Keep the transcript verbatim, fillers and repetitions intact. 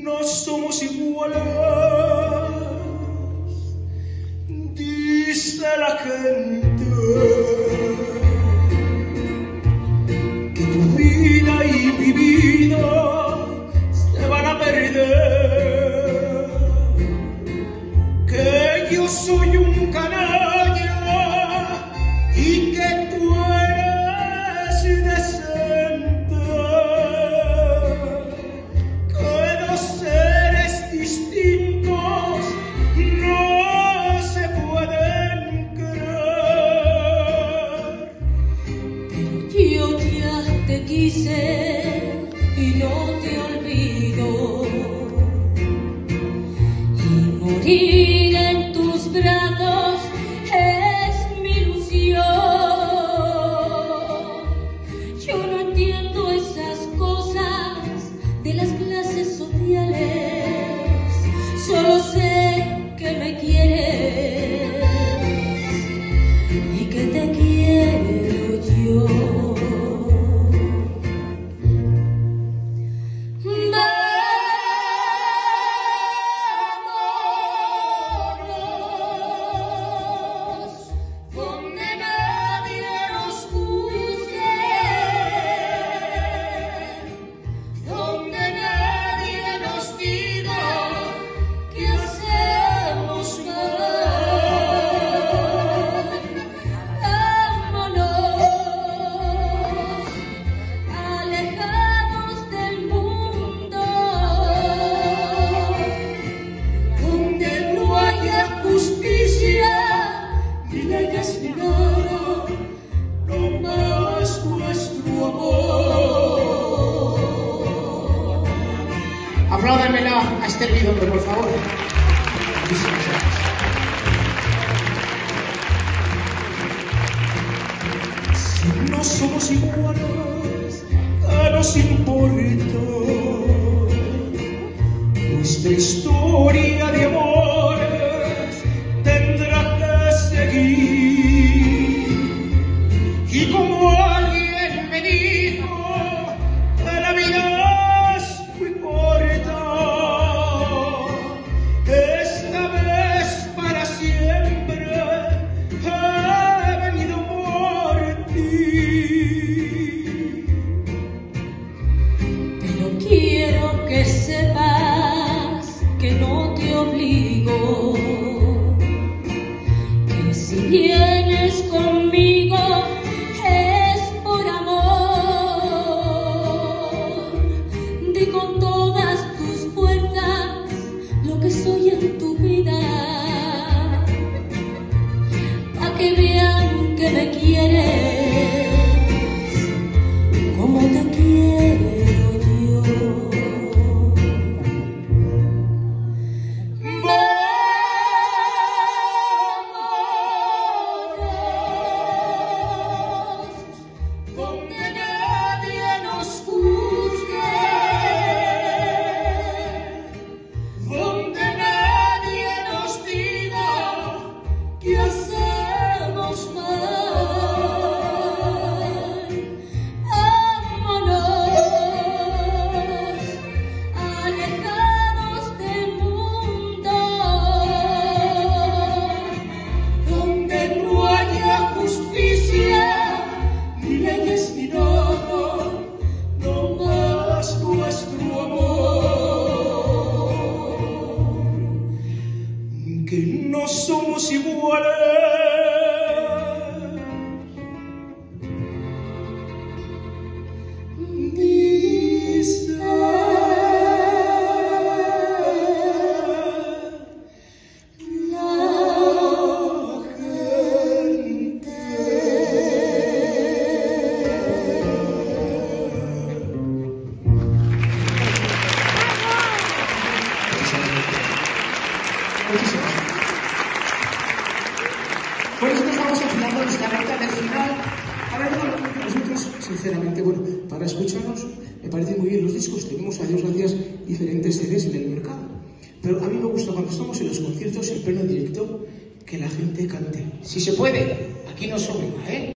no somos iguales, dice la gente, que tu vida y mi vida se van a perder, que yo soy un canalla y que tú eres indecente, que dos seres distintos no se pueden creer. Pero yo ya te quise y no te olvido, y morir en tus brazos es mi ilusión. Yo no entiendo esas cosas de las clases sociales, solo sé que me quieres y que te quiero yo. No más nuestro amor. Apláudamela a Esther Guidondo, por favor. Muchísimas gracias. Si no somos iguales, ¿qué nos importa? Nuestra historia de amores tendrá que seguir. Y como alguien me dijo, que la vida es muy corta, esta vez para siempre he venido por ti. Pero quiero que sepas que no te obligo, que si vienes conmigo es por amor. Di con todas tus fuerzas lo que soy en tu vida, pa' que vean que me quieres como te quiero yo. ¿Qué hacemos mal? Vámonos, alejados del mundo, donde no haya justicia, ni leyes ni nada, no más nuestro amor, que no somos iguales. Dice la gente. Muchísimas gracias. Por eso estamos enfilando nuestra recta del final. A ver, bueno, nosotros, sinceramente, bueno, para escucharnos, me parece muy bien los discos. Tenemos, a Dios gracias, diferentes C Ds en el mercado. Pero a mí me gusta cuando estamos en los conciertos en pleno directo que la gente cante. Si se puede, aquí no sobra, ¿eh?